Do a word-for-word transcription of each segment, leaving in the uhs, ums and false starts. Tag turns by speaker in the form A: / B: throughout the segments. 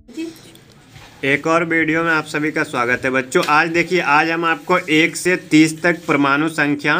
A: एक और वीडियो में आप सभी का स्वागत है बच्चों। आज देखिए, आज हम आपको एक से तीस तक परमाणु संख्या,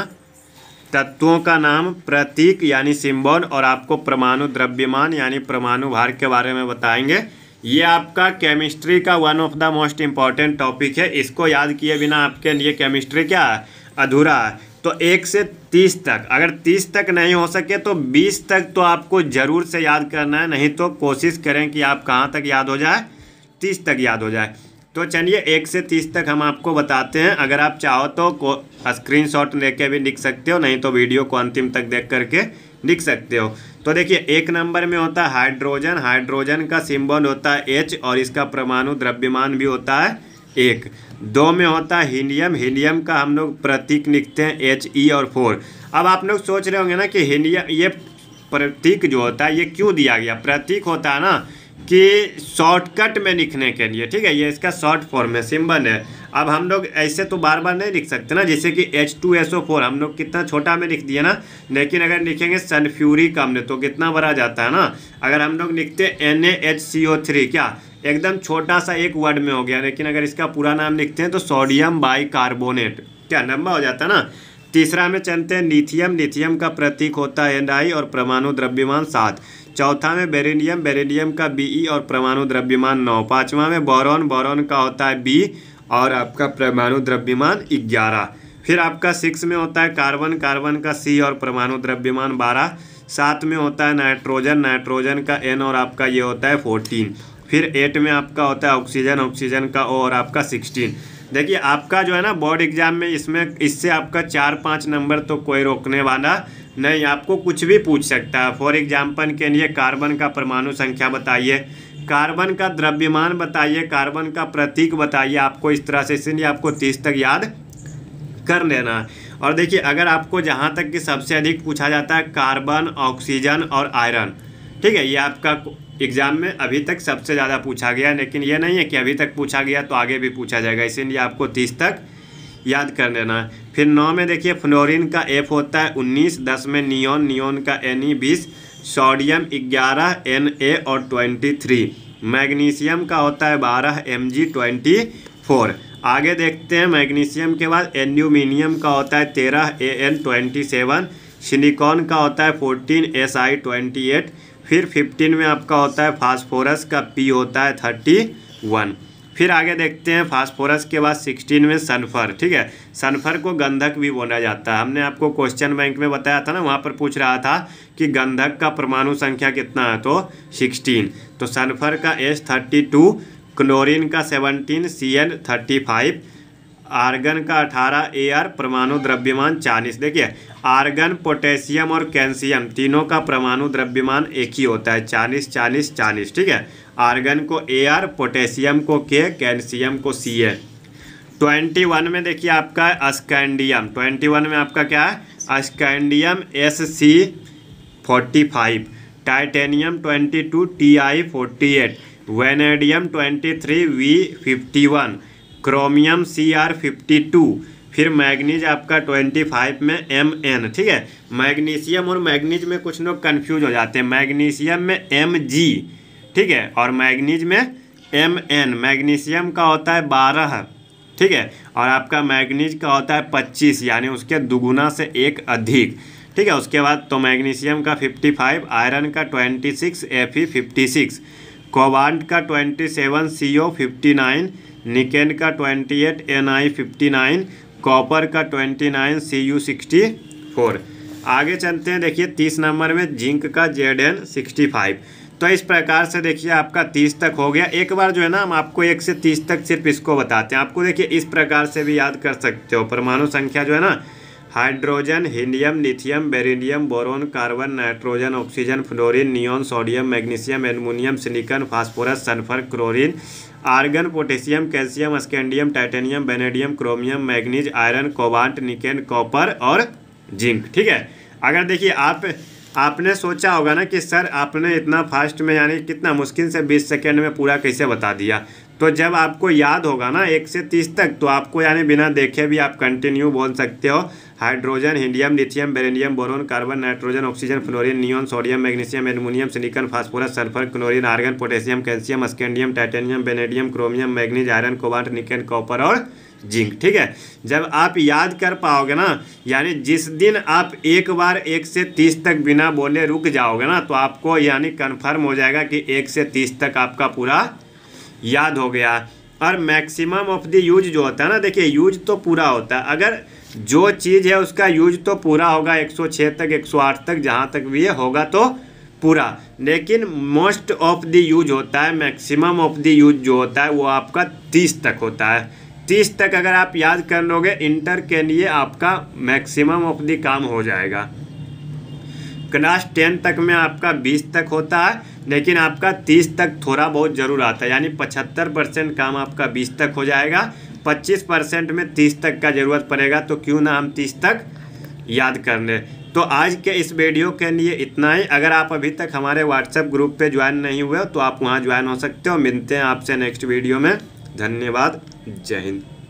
A: तत्वों का नाम, प्रतीक यानी सिंबल और आपको परमाणु द्रव्यमान यानी परमाणु भार के बारे में बताएंगे। ये आपका केमिस्ट्री का one of the most important topic है। इसको याद किए बिना आपके लिए केमिस्ट्री क्या है, अधूरा है। तो एक से तीस तक, अगर तीस तक नहीं हो सके तो बीस तक तो आपको ज़रूर से याद करना है, नहीं तो कोशिश करें कि आप कहाँ तक याद हो जाए, तीस तक याद हो जाए। तो चलिए एक से तीस तक हम आपको बताते हैं। अगर आप चाहो तो स्क्रीनशॉट लेके भी लिख सकते हो, नहीं तो वीडियो को अंतिम तक देख करके लिख सकते हो। तो देखिए, एक नंबर में होता है हाइड्रोजन। हाइड्रोजन का सिंबल होता है एच और इसका परमाणु द्रव्यमान भी होता है एक। दो में होता है हीलियम। हीलियम का हम लोग प्रतीक लिखते हैं एच ई और फोर। अब आप लोग सोच रहे होंगे ना कि हीलियम, ये प्रतीक जो होता है ये क्यों दिया गया। प्रतीक होता है ना कि शॉर्टकट में लिखने के लिए, ठीक है, ये इसका शॉर्ट फॉर्म है, सिंबल है। अब हम लोग ऐसे तो बार बार नहीं लिख सकते ना, जैसे कि H two S O four हम लोग कितना छोटा में लिख दिया ना, लेकिन अगर लिखेंगे सल्फ्यूरिक अम्ल तो कितना बड़ा जाता है ना। अगर हम लोग लिखते हैं N A H C O three, क्या एकदम छोटा सा एक वर्ड में हो गया, लेकिन अगर इसका पूरा नाम लिखते हैं तो सोडियम बाई कार्बोनेट, क्या लंबा हो जाता है ना। तीसरा में चलते हैं लिथियम। लिथियम का प्रतीक होता है एन आई और परमाणु द्रव्यमान सात। चौथा में बेरिलियम। बेरिलियम का बीई और परमाणु द्रव्यमान नौ। पाँचवा में बोरॉन। बोरॉन का होता है बी और आपका परमाणु द्रव्यमान ग्यारह। फिर आपका सिक्स में होता है कार्बन। कार्बन का सी और परमाणु द्रव्यमान बारह। सात में होता है नाइट्रोजन। नाइट्रोजन का एन और आपका ये होता है फोर्टीन। फिर एट में आपका होता है ऑक्सीजन। ऑक्सीजन का ओ और आपका सिक्सटीन। देखिए, आपका जो है ना बोर्ड एग्जाम में इसमें इससे आपका चार पाँच नंबर तो कोई रोकने वाला नहीं, आपको कुछ भी पूछ सकता है। फॉर एग्जाम्पल के लिए कार्बन का परमाणु संख्या बताइए, कार्बन का द्रव्यमान बताइए, कार्बन का प्रतीक बताइए, आपको इस तरह से, इसलिए आपको तीस तक याद कर लेना है। और देखिए, अगर आपको जहाँ तक कि सबसे अधिक पूछा जाता है कार्बन, ऑक्सीजन और आयरन, ठीक है, ये आपका एग्जाम में अभी तक सबसे ज़्यादा पूछा गया, लेकिन ये नहीं है कि अभी तक पूछा गया तो आगे भी पूछा जाएगा, इसीलिए आपको तीस तक याद कर लेना है। फिर नौ में देखिए फ्लोरीन का एफ होता है उन्नीस। दस में नियोन। नियोन का एन ई बीस। सोडियम ग्यारह, एन ए और ट्वेंटी थ्री। मैग्नीशियम का होता है बारह, एम जी ट्वेंटी फोर। आगे देखते हैं, मैग्नीशियम के बाद एल्यूमिनियम का होता है तेरह, A N twenty seven. Silicon का होता है fourteen, S I twenty eight. फिर फिफ्टीन में आपका होता है फास्फोरस का पी होता है थर्टी वन। फिर आगे देखते हैं, फास्फोरस के बाद सिक्सटीन में सल्फर, ठीक है, सल्फर को गंधक भी बोला जाता है। हमने आपको क्वेश्चन बैंक में बताया था ना, वहाँ पर पूछ रहा था कि गंधक का परमाणु संख्या कितना है, तो सिक्सटीन। तो सल्फर का एस थर्टी टू, क्लोरीन का seventeen, C L thirty five, argon का अठारह, ए आर परमाणु द्रव्यमान चालीस। देखिए, आर्गन, पोटेशियम और कैल्शियम तीनों का परमाणु द्रव्यमान एक ही होता है, चालीस चालीस चालीस, ठीक है। आर्गन को ए आर, पोटेशियम को के, कैल्शियम को सी ए। ट्वेंटी वन में देखिए आपका है स्कैंडियम। ट्वेंटी वन में आपका क्या है, scandium, S C forty five. Titanium twenty two, T I forty eight. Vanadium twenty three, V fifty one. Chromium C R fifty two. फिर मैग्नीज आपका ट्वेंटी फाइव में एम एन, ठीक है। Magnesium और मैग्नीज में कुछ लोग कंफ्यूज हो जाते हैं, मैग्नीशियम में एम जी, ठीक है, और मैग्नीज में एम एन। मैग्नीशियम का होता है बारह, ठीक है, और आपका मैग्नीज का होता है पच्चीस, यानी उसके दुगुना से एक अधिक, ठीक है। उसके बाद तो मैग्नीशियम का फिफ्टी फाइव, आयरन का twenty six, F E fifty six, cobalt का twenty seven, C O fifty nine, nickel का twenty eight, N I fifty nine, copper का twenty nine, C U sixty four. आगे चलते हैं, देखिए तीस नंबर में जिंक का जेड एन सिक्सटी फाइव। तो इस प्रकार से देखिए आपका तीस तक हो गया। एक बार जो है ना, हम आपको एक से तीस तक सिर्फ इसको बताते हैं। आपको देखिए इस प्रकार से भी याद कर सकते हो। परमाणु संख्या जो है ना, hydrogen, helium, lithium, beryllium, boron, carbon, nitrogen, oxygen, fluorine, neon, sodium, magnesium, aluminium, silicon, phosphorus, sulphur, chlorine, argon, potassium, calcium, scandium, titanium, vanadium, chromium, manganese, iron, cobalt, nickel, copper और जिंक, ठीक है। अगर देखिए आप आपने सोचा होगा ना कि सर आपने इतना फास्ट में, यानी कितना मुश्किल से बीस सेकेंड में पूरा कैसे बता दिया। तो जब आपको याद होगा ना एक से तीस तक, तो आपको यानी बिना देखे भी आप कंटिन्यू बोल सकते हो। Hydrogen, helium, lithium, beryllium, boron, carbon, nitrogen, oxygen, fluorine, neon, sodium, magnesium, aluminium, silicon, phosphorus, sulphur, chlorine, argon, potassium, calcium, scandium, titanium, vanadium, chromium, manganese, iron, cobalt, nickel, copper और जिंक। ठीक है, जब आप याद कर पाओगे ना, यानी जिस दिन आप एक बार एक से तीस तक बिना बोले रुक जाओगे ना, तो आपको यानी कन्फर्म हो जाएगा कि एक से तीस तक आपका पूरा याद हो गया। और मैक्सिमम ऑफ द यूज जो होता है ना, देखिए यूज तो पूरा होता है, अगर जो चीज़ है उसका यूज तो पूरा होगा एक सौ छह तक, एक सौ आठ तक, जहाँ तक भी है होगा तो पूरा, लेकिन मोस्ट ऑफ द यूज होता है, मैक्सिमम ऑफ द यूज जो होता है वो आपका तीस तक होता है। तीस तक अगर आप याद कर लोगे इंटर के लिए, आपका मैक्सिमम ऑफ द काम हो जाएगा। क्लास टेन तक में आपका बीस तक होता है, लेकिन आपका तीस तक थोड़ा बहुत ज़रूर आता है, यानी पचहत्तर परसेंट काम आपका बीस तक हो जाएगा, पच्चीस परसेंट में तीस तक का ज़रूरत पड़ेगा, तो क्यों ना हम तीस तक याद कर लें। तो आज के इस वीडियो के लिए इतना ही। अगर आप अभी तक हमारे व्हाट्सएप ग्रुप पे ज्वाइन नहीं हुए हो तो आप वहाँ ज्वाइन हो सकते हो। मिलते हैं आपसे नेक्स्ट वीडियो में। धन्यवाद। जय हिंद।